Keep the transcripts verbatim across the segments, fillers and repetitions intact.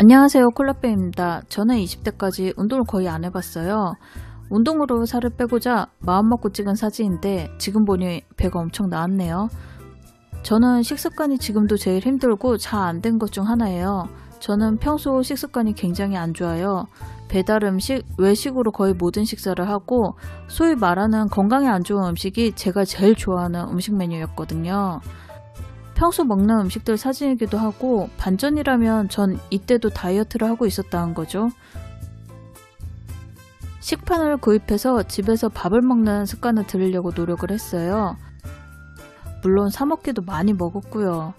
안녕하세요, 콜라빼입니다. 저는 이십 대까지 운동을 거의 안 해봤어요. 운동으로 살을 빼고자 마음먹고 찍은 사진인데 지금 보니 배가 엄청 나왔네요. 저는 식습관이 지금도 제일 힘들고 잘 안 된 것 중 하나예요. 저는 평소 식습관이 굉장히 안 좋아요. 배달 음식, 외식으로 거의 모든 식사를 하고 소위 말하는 건강에 안 좋은 음식이 제가 제일 좋아하는 음식 메뉴였거든요. 평소 먹는 음식들 사진이기도 하고 반전이라면 전 이때도 다이어트를 하고 있었다는 거죠. 식판을 구입해서 집에서 밥을 먹는 습관을 들이려고 노력을 했어요. 물론 사 먹기도 많이 먹었고요.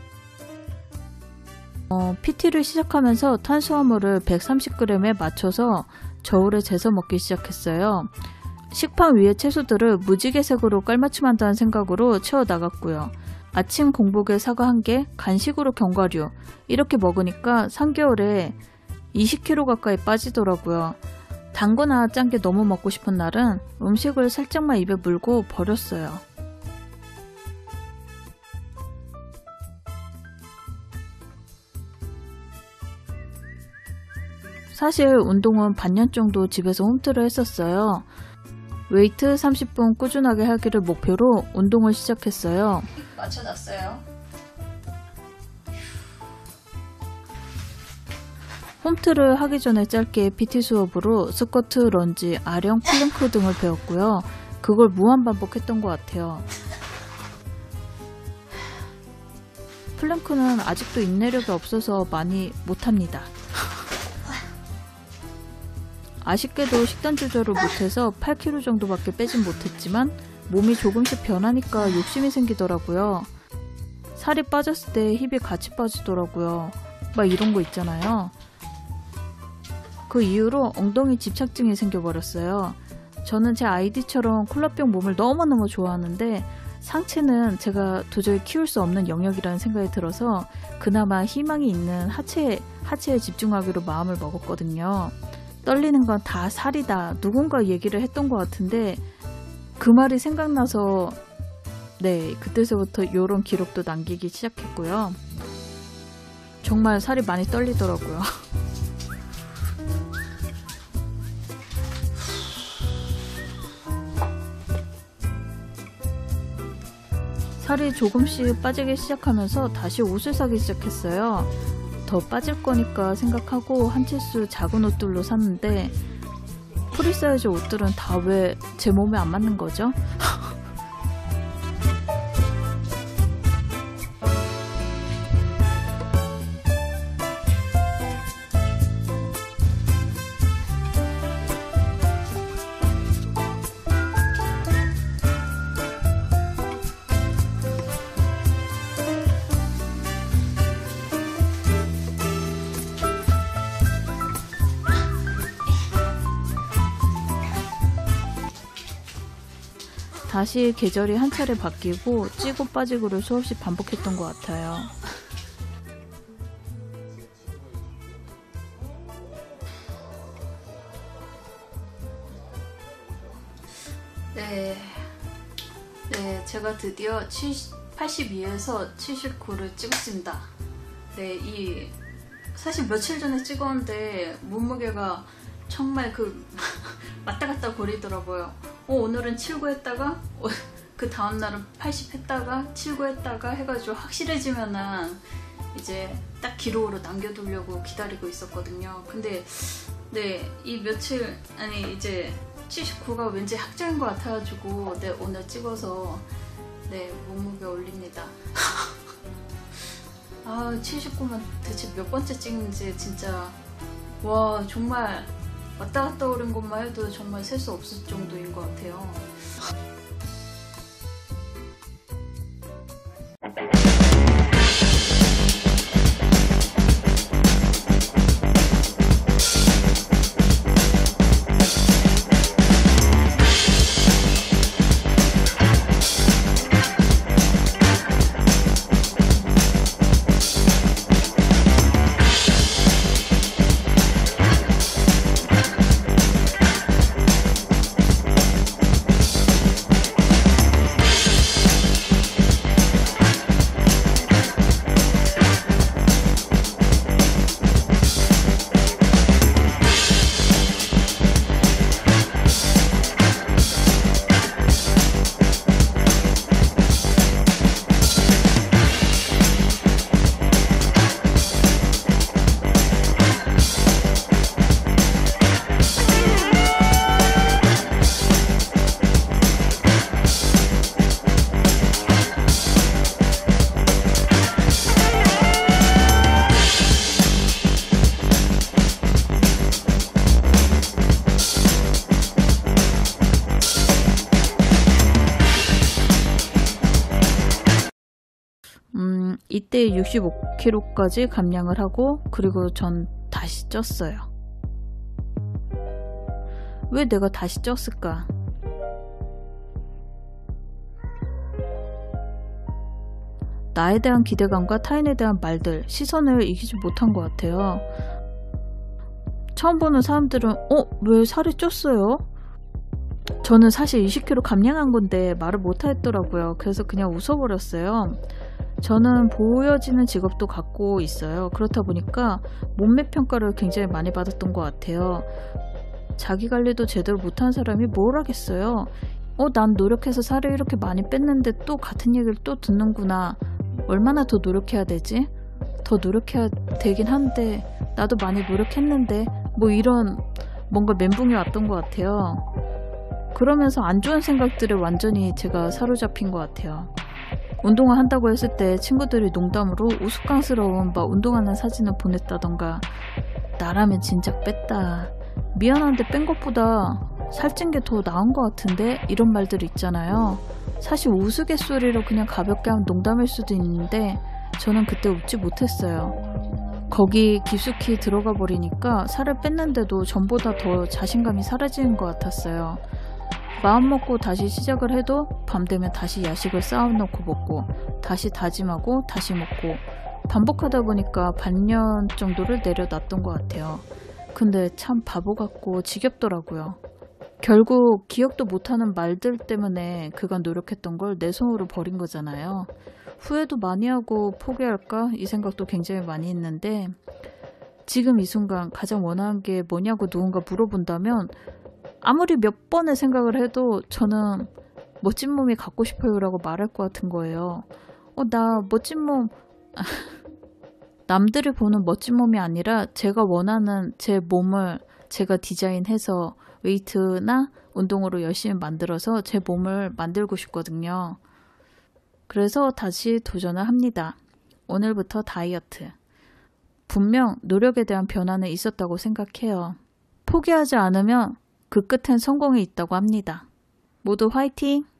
어, 피티를 시작하면서 탄수화물을 백삼십 그램에 맞춰서 저울에 재서 먹기 시작했어요. 식판 위에 채소들을 무지개색으로 깔맞춤한다는 생각으로 채워나갔고요. 아침 공복에 사과 한 개, 간식으로 견과류 이렇게 먹으니까 삼 개월에 이십 킬로그램 가까이 빠지더라고요. 단 거나 짠 게 너무 먹고 싶은 날은 음식을 살짝만 입에 물고 버렸어요. 사실 운동은 반년 정도 집에서 홈트를 했었어요. 웨이트 삼십 분 꾸준하게 하기를 목표로 운동을 시작했어요. 맞춰놨어요. 홈트를 하기 전에 짧게 피티 수업으로 스쿼트, 런지, 아령, 플랭크 등을 배웠고요. 그걸 무한반복했던 것 같아요. 플랭크는 아직도 인내력이 없어서 많이 못합니다. 아쉽게도 식단 조절을 못해서 팔 킬로그램 정도밖에 빼진 못했지만 몸이 조금씩 변하니까 욕심이 생기더라고요. 살이 빠졌을 때 힙이 같이 빠지더라고요. 막 이런 거 있잖아요. 그 이후로 엉덩이 집착증이 생겨버렸어요. 저는 제 아이디처럼 콜라병 몸을 너무너무 좋아하는데 상체는 제가 도저히 키울 수 없는 영역이라는 생각이 들어서 그나마 희망이 있는 하체, 하체에 집중하기로 마음을 먹었거든요. 떨리는 건 다 살이다. 누군가 얘기를 했던 것 같은데 그 말이 생각나서 네, 그때서부터 이런 기록도 남기기 시작했고요. 정말 살이 많이 떨리더라고요. 살이 조금씩 빠지기 시작하면서 다시 옷을 사기 시작했어요. 더 빠질 거니까 생각하고 한 치수 작은 옷들로 샀는데 프리사이즈 옷들은 다 왜 제 몸에 안 맞는 거죠? 다시 계절이 한 차례 바뀌고 찌고 빠지고를 수없이 반복했던 것 같아요. 네, 네, 제가 드디어 팔십이에서 칠십구를 찍었습니다. 네, 이 사실 며칠 전에 찍었는데 몸무게가 정말 그 왔다 갔다 거리더라고요. 어, 오늘은 칠십구 했다가 어, 그 다음날은 팔십 했다가 칠십구 했다가 해가지고 확실해지면은 이제 딱 기록으로 남겨두려고 기다리고 있었거든요. 근데 네, 이 며칠 아니 이제 칠십구가 왠지 확정인 것 같아가지고 네, 오늘 찍어서 네, 몸무게 올립니다. 아, 칠십구면 대체 몇 번째 찍는지 진짜 와, 정말 왔다 갔다 오른 것만 해도 정말 셀 수 없을 정도인 것 같아요. 이때 육십오 킬로그램까지 감량을 하고 그리고 전 다시 쪘어요. 왜 내가 다시 쪘을까? 나에 대한 기대감과 타인에 대한 말들, 시선을 이기지 못한 것 같아요. 처음 보는 사람들은 어? 왜 살이 쪘어요? 저는 사실 이십 킬로그램 감량한 건데 말을 못하겠더라고요. 그래서 그냥 웃어버렸어요. 저는 보여지는 직업도 갖고 있어요. 그렇다 보니까 몸매 평가를 굉장히 많이 받았던 것 같아요. 자기관리도 제대로 못한 사람이 뭘 하겠어요. 어, 난 노력해서 살을 이렇게 많이 뺐는데 또 같은 얘기를 또 듣는구나. 얼마나 더 노력해야 되지? 더 노력해야 되긴 한데 나도 많이 노력했는데 뭐 이런 뭔가 멘붕이 왔던 것 같아요. 그러면서 안 좋은 생각들에 완전히 제가 사로잡힌 것 같아요. 운동을 한다고 했을 때 친구들이 농담으로 우스꽝스러운 막 운동하는 사진을 보냈다던가 나라면 진작 뺐다. 미안한데 뺀 것보다 살찐 게 더 나은 것 같은데 이런 말들 있잖아요. 사실 우스갯소리로 그냥 가볍게 한 농담일 수도 있는데 저는 그때 웃지 못했어요. 거기 깊숙이 들어가 버리니까 살을 뺐는데도 전보다 더 자신감이 사라지는 것 같았어요. 마음 먹고 다시 시작을 해도 밤 되면 다시 야식을 쌓아놓고 먹고 다시 다짐하고 다시 먹고 반복하다 보니까 반년 정도를 내려놨던 것 같아요. 근데 참 바보 같고 지겹더라고요. 결국 기억도 못하는 말들 때문에 그간 노력했던 걸 내 손으로 버린 거잖아요. 후회도 많이 하고 포기할까 이 생각도 굉장히 많이 했는데 지금 이 순간 가장 원하는 게 뭐냐고 누군가 물어본다면 아무리 몇 번의 생각을 해도 저는 멋진 몸이 갖고 싶어요 라고 말할 것 같은 거예요. 어, 나 멋진 몸 남들이 보는 멋진 몸이 아니라 제가 원하는 제 몸을 제가 디자인해서 웨이트나 운동으로 열심히 만들어서 제 몸을 만들고 싶거든요. 그래서 다시 도전을 합니다. 오늘부터 다이어트. 분명 노력에 대한 변화는 있었다고 생각해요. 포기하지 않으면 그 끝엔 성공이 있다고 합니다. 모두 화이팅!